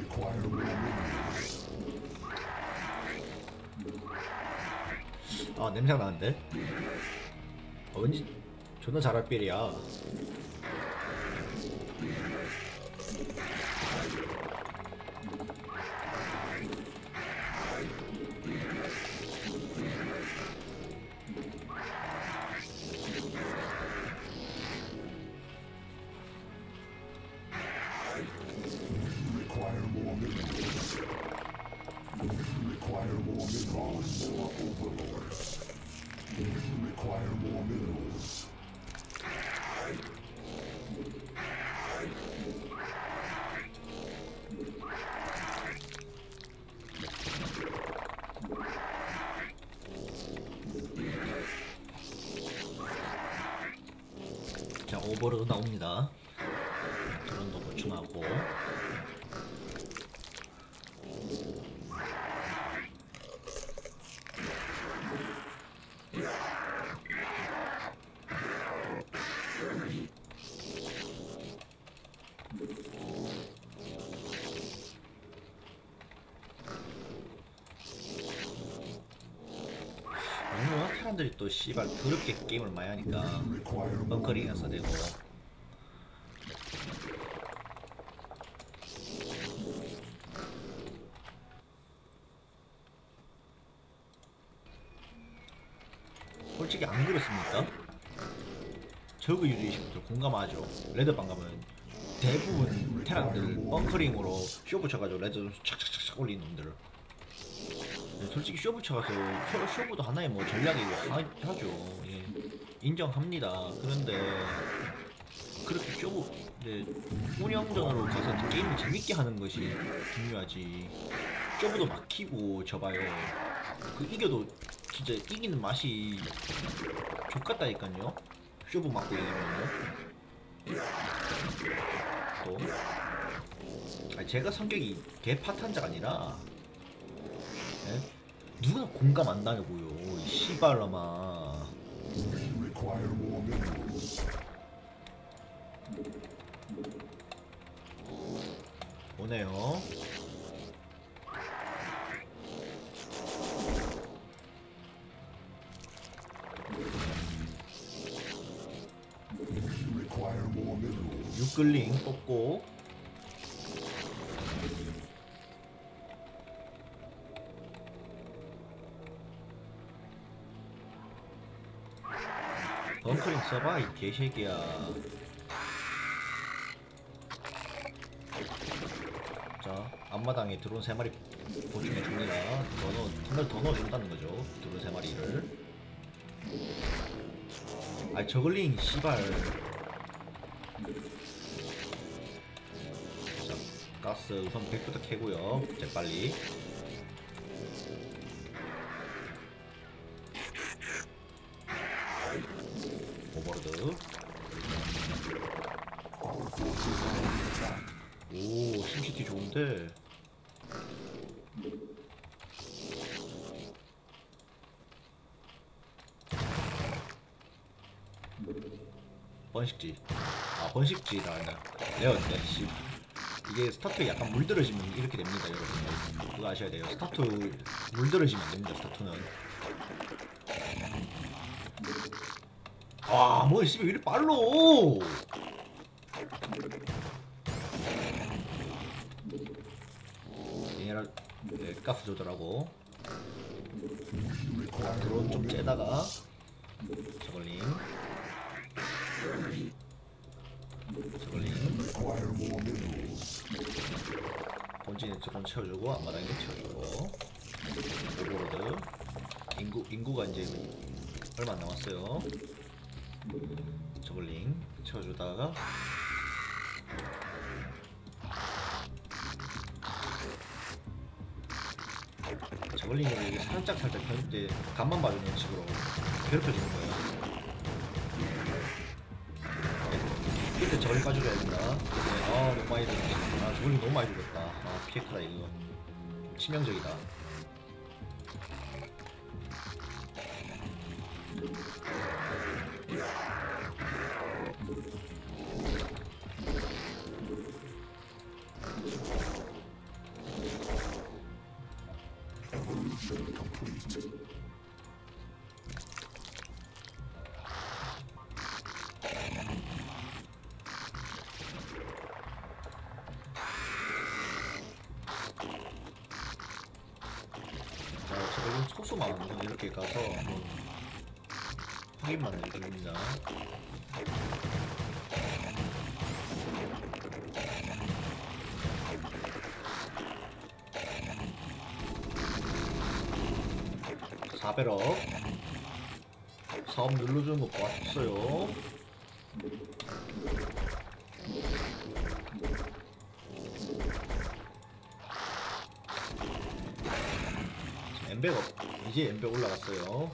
아, 냄새가 나는데? 왠지 존나 잘할 필이야. 자, 오버로드 나옵니다. 드론도 보충하고. 너무 테란들이 또 씨발 더럽게 게임을 많이 하니까 벙커링에서 되고. 솔직히 안 그렇습니까? 저그 유저이시분들 공감하죠. 레드방 가면 대부분 테란들 벙커링으로 쇼 붙여가지고 레드 착착착착 올리는 놈들. 솔직히 쇼 붙여가서 쇼부도 하나의 뭐 전략이고 하죠. 예. 인정합니다. 그런데 그렇게 쇼부 이제 운영전으로 가서 게임을 재밌게 하는 것이 중요하지. 쇼부도 막히고 져봐요. 그 이겨도 진짜 이기는 맛이 족같다니까요. 쇼부 맞고 이기면요. 또 아니, 제가 성격이 개파탄자가 아니라 예? 누가 공감 안 당해보여 이 씨발놈아. 오네요. 유클링 뽑고 벙커링 써봐 이 개새끼야. 자, 앞마당에 드론 3마리 보충해줍니다. 한발 더 넣어준다는 거죠. 드론 3마리를. 아이 저글링 씨발. 자, 가스 우선 100부터 캐고요. 재빨리. 오버로드. 오, 심시티 좋은데. 번식지. 아, 번식지 나간다. 레어인데, 씨. 이게 스타트에 약간 물들어지면 이렇게 됩니다, 여러분. 그거 아셔야 돼요. 스타트 물들어지면 안 됩니다, 스타트는. 아, 뭐, 씨발, 왜 이리 빨로! 미네랄, 네, 가스 조절하고. 드론 좀 째다가. 저글링. 저글링. 본진에 드론 채워주고, 앞마당에 채워주고. 오버로드. 인구가 이제 얼마 안 남았어요. 저글링 채워주다가 저글링으로 이게 살짝 이제 간만 봐주는 식으로 괴롭혀주는 거예요. 이때 저글링 빠져줘야 된다. 네, 아 너무 많이 죽었다. 아 저글링 너무 많이 죽었다. 아 피해크다 이거. 치명적이다. 소수만 우선 이렇게 가서 한번 확인만 해줍니다. 사배럭 사업 눌러주는 거 봤어요. 엠베가 이제 엠베 올라갔어요.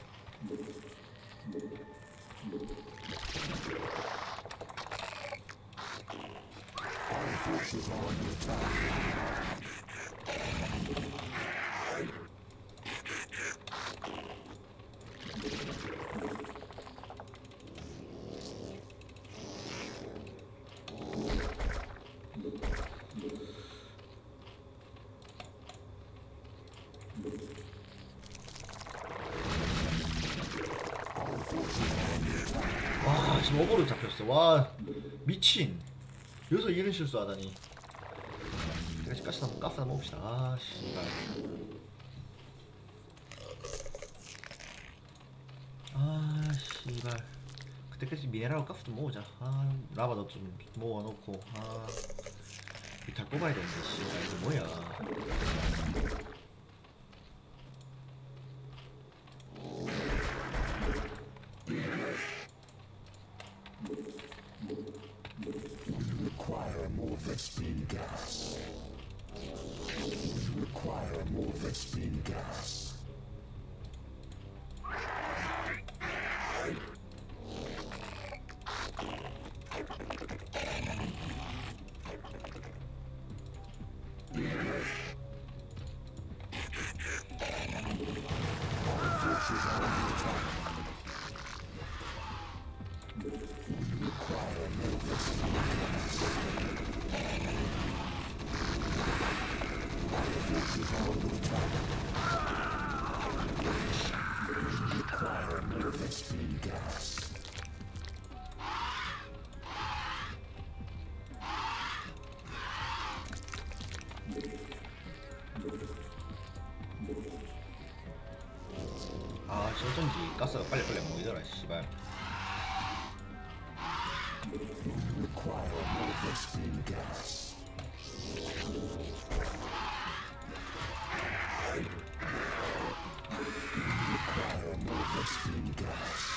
와 지금 오버로 잡혔어. 와 미친. 여기서 이런 실수하다니. 내가 가스 한번 먹읍시다. 아 씨발. 아 씨발. 그때까지 미네랄하고 가스 좀 모으자. 아 라바도 좀 모아놓고. 아 잘 뽑아야 되는데 씨발 이거 뭐야. Require more Vespene gas. Require more Vespene gas. Vespene gas. 아 어쩐지 가스가 빨리빨리 모이더라 씨발. Require more Vespene gas. Require more Vespene gas.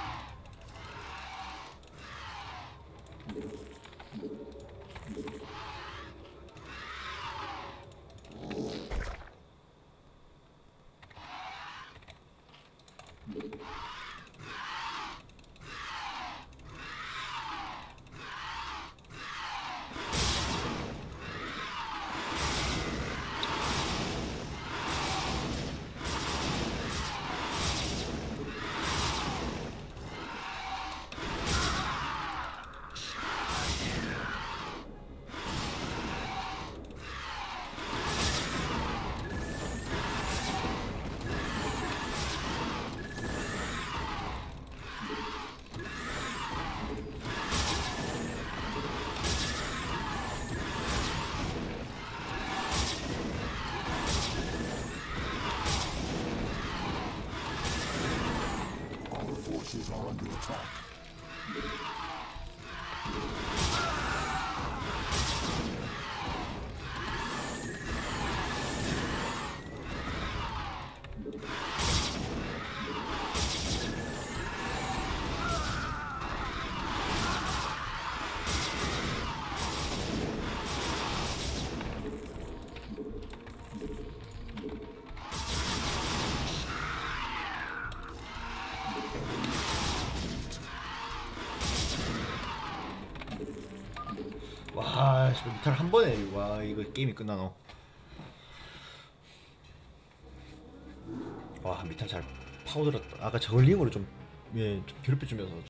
Forces are under attack. 와 씨, 미탈 한 번에 와 이거 게임이 끝나노. 와 미탈 잘 파고들었다. 아까 저글링으로 좀 좀 괴롭혀주면서